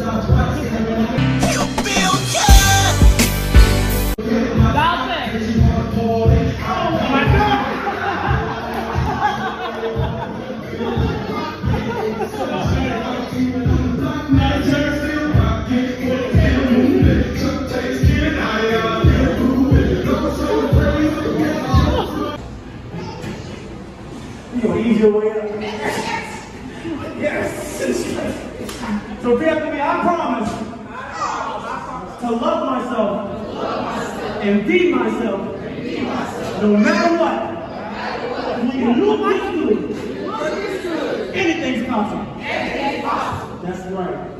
Easier way up. Yes. So repeat after me. I promise to love myself and be myself no matter what. And look like you. Anything's possible. That's right.